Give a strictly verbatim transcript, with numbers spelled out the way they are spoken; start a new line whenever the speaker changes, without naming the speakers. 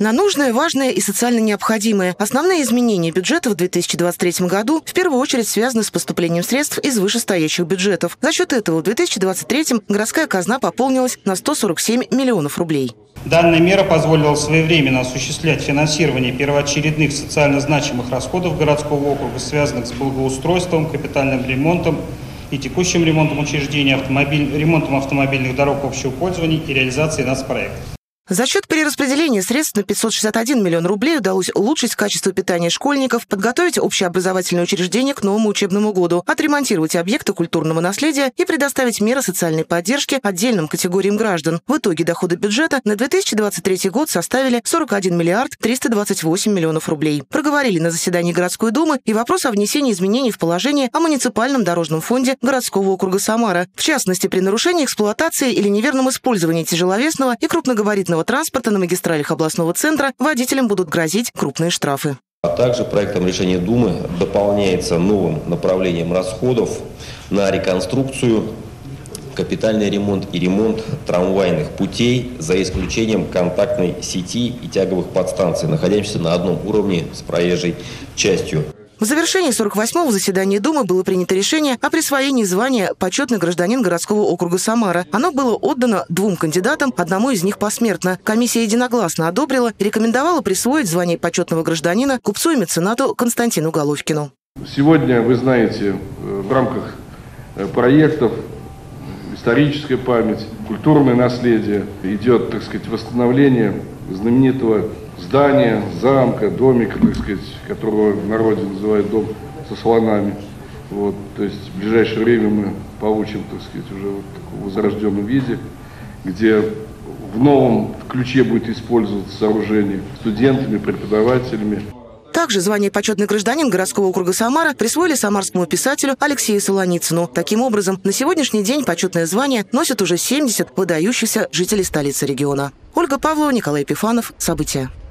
На нужное, важное и социально необходимое. Основные изменения бюджета в две тысячи двадцать третьем году в первую очередь связаны с поступлением средств из вышестоящих бюджетов. За счет этого в две тысячи двадцать третьем городская казна пополнилась на сто сорок семь миллионов рублей.
Данная мера позволила своевременно осуществлять финансирование первоочередных социально значимых расходов городского округа, связанных с благоустройством, капитальным ремонтом и текущим ремонтом учреждений, автомобиль, ремонтом автомобильных дорог общего пользования и реализацией нацпроектов.
За счет перераспределения средств на пятьсот шестьдесят один миллион рублей удалось улучшить качество питания школьников, подготовить общеобразовательные учреждения к новому учебному году, отремонтировать объекты культурного наследия и предоставить меры социальной поддержки отдельным категориям граждан. В итоге доходы бюджета на две тысячи двадцать третий год составили сорок один миллиард триста двадцать восемь миллионов рублей. Проговорили на заседании городской думы и вопрос о внесении изменений в положение о муниципальном дорожном фонде городского округа Самара. В частности, при нарушении эксплуатации или неверном использовании тяжеловесного и крупногабаритного транспорта на магистралях областного центра водителям будут грозить крупные штрафы.
А также проектом решения Думы дополняется новым направлением расходов на реконструкцию, капитальный ремонт и ремонт трамвайных путей, за исключением контактной сети и тяговых подстанций, находящихся на одном уровне с проезжей частью.
В завершении сорок восьмого заседания Думы было принято решение о присвоении звания «Почетный гражданин городского округа Самара». Оно было отдано двум кандидатам, одному из них посмертно. Комиссия единогласно одобрила и рекомендовала присвоить звание почетного гражданина купцу и меценату Константину Головкину.
Сегодня, вы знаете, в рамках проектов «Историческая память», «Культурное наследие» идет, так сказать, восстановление знаменитого здания, замка, домика, так сказать, которого в народе называют дом со слонами. Вот, то есть в ближайшее время мы получим, так сказать, уже вот в таком возрожденном виде, где в новом ключе будет использоваться сооружение студентами, преподавателями.
Также звание «Почетный гражданин» городского округа Самара присвоили самарскому писателю Алексею Солоницыну. Таким образом, на сегодняшний день почетное звание носят уже семьдесят выдающихся жителей столицы региона. Ольга Павлова, Николай Епифанов. События.